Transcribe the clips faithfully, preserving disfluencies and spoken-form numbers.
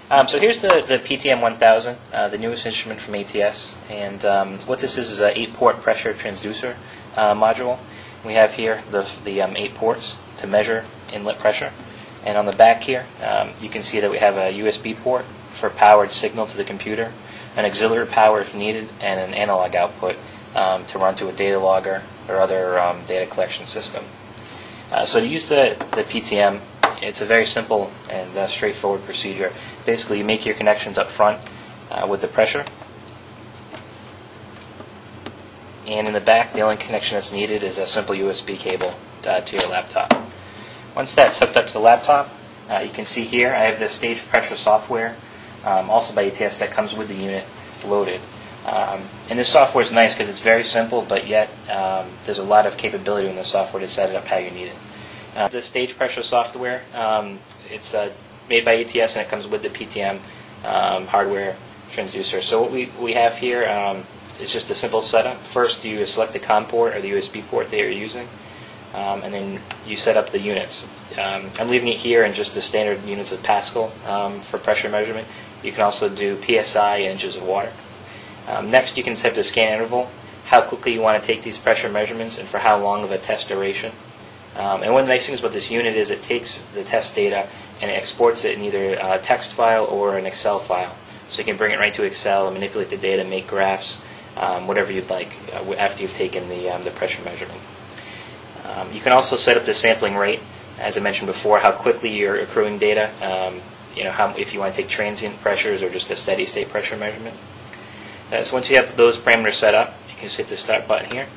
Um, so here's the, the P T M one thousand, uh, the newest instrument from A T S, and um, what this is is an eight port pressure transducer uh, module. We have here the, the um, eight ports to measure inlet pressure, and on the back here um, you can see that we have a U S B port for powered signal to the computer, an auxiliary power if needed, and an analog output um, to run to a data logger or other um, data collection system. Uh, so to use the, the P T M, it's a very simple and uh, straightforward procedure. Basically, you make your connections up front uh, with the pressure, and in the back, the only connection that's needed is a simple U S B cable uh, to your laptop. Once that's hooked up to the laptop, uh, you can see here I have the stage pressure software, um, also by A T S, that comes with the unit loaded. Um, and this software is nice because it's very simple, but yet um, there's a lot of capability in the software to set it up how you need it. Uh, the stage pressure software, um, it's uh, made by A T S and it comes with the P T M um, hardware transducer. So what we, we have here um, is just a simple setup. First you select the COM port or the U S B port that you're using, um, and then you set up the units. Um, I'm leaving it here in just the standard units of Pascal um, for pressure measurement. You can also do P S I and inches of water. Um, next you can set the scan interval, how quickly you want to take these pressure measurements and for how long of a test duration. Um, and one of the nice things about this unit is it takes the test data and it exports it in either a text file or an Excel file. So you can bring it right to Excel and manipulate the data, make graphs, um, whatever you'd like uh, after you've taken the, um, the pressure measurement. Um, you can also set up the sampling rate, as I mentioned before, how quickly you're accruing data, um, you know, how, if you want to take transient pressures or just a steady state pressure measurement. Uh, so once you have those parameters set up, you can just hit the start button here,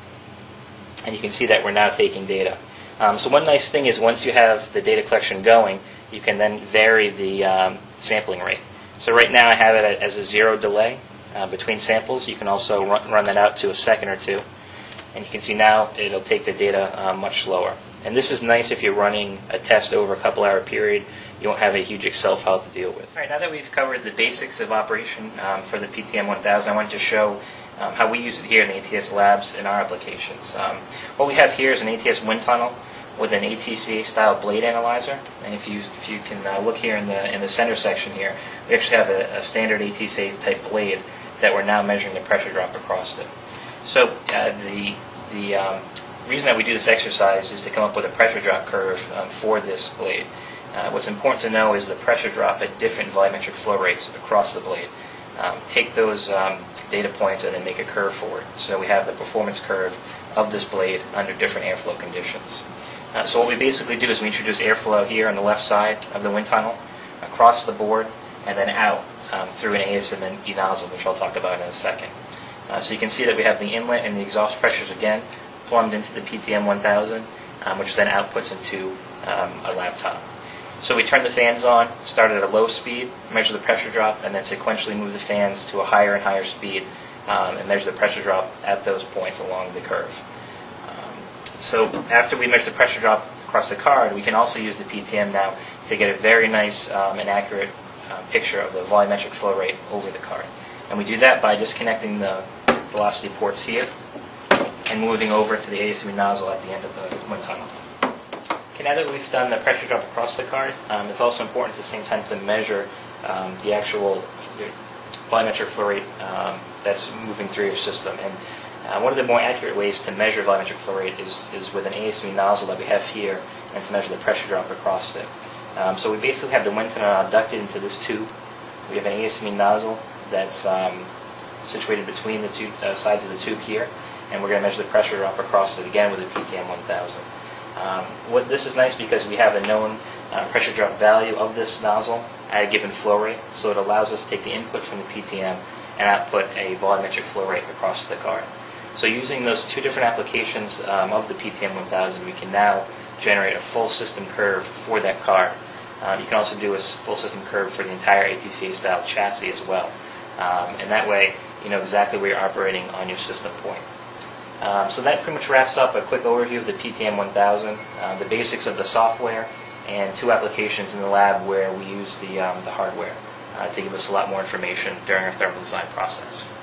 and you can see that we're now taking data. Um, so one nice thing is once you have the data collection going, you can then vary the um, sampling rate. So right now I have it as a zero delay uh, between samples. You can also run, run that out to a second or two, and you can see now it'll take the data uh, much slower. And this is nice if you're running a test over a couple hour period. You won't have a huge Excel file to deal with. All right, now that we've covered the basics of operation um, for the P T M one thousand, I wanted to show um, how we use it here in the A T S labs in our applications. Um, what we have here is an A T S wind tunnel with an A T C style blade analyzer, and if you if you can uh, look here in the in the center section here, we actually have a, a standard A T C type blade that we're now measuring the pressure drop across it. So uh, the the um, reason that we do this exercise is to come up with a pressure drop curve um, for this blade. Uh, what's important to know is the pressure drop at different volumetric flow rates across the blade. Um, take those um, data points and then make a curve for it. So we have the performance curve of this blade under different airflow conditions. Uh, so what we basically do is we introduce airflow here on the left side of the wind tunnel, across the board, and then out um, through an A S M E nozzle, which I'll talk about in a second. Uh, so you can see that we have the inlet and the exhaust pressures again plumbed into the P T M one thousand, um, which then outputs into um, a laptop. So we turn the fans on, start at a low speed, measure the pressure drop, and then sequentially move the fans to a higher and higher speed um, and measure the pressure drop at those points along the curve. Um, so after we measure the pressure drop across the card, we can also use the P T M now to get a very nice um, and accurate uh, picture of the volumetric flow rate over the card. And we do that by disconnecting the velocity ports here and moving over to the A S M E nozzle at the end of the wind tunnel. Okay, now that we've done the pressure drop across the card, um, it's also important at the same time to measure um, the actual volumetric flow rate um, that's moving through your system. And uh, one of the more accurate ways to measure volumetric flow rate is, is with an A S M E nozzle that we have here, and to measure the pressure drop across it. Um, so we basically have the wind tunnel abducted into this tube. We have an A S M E nozzle that's um, situated between the two uh, sides of the tube here, and we're going to measure the pressure drop across it again with a P T M one thousand. Um, what, this is nice because we have a known uh, pressure drop value of this nozzle at a given flow rate, so it allows us to take the input from the P T M and output a volumetric flow rate across the card. So using those two different applications um, of the P T M one thousand, we can now generate a full system curve for that card. Um, you can also do a full system curve for the entire A T C A style chassis as well. Um, and that way you know exactly where you're operating on your system point. Um, so that pretty much wraps up a quick overview of the P T M one thousand, uh, the basics of the software, and two applications in the lab where we use the, um, the hardware uh, to give us a lot more information during our thermal design process.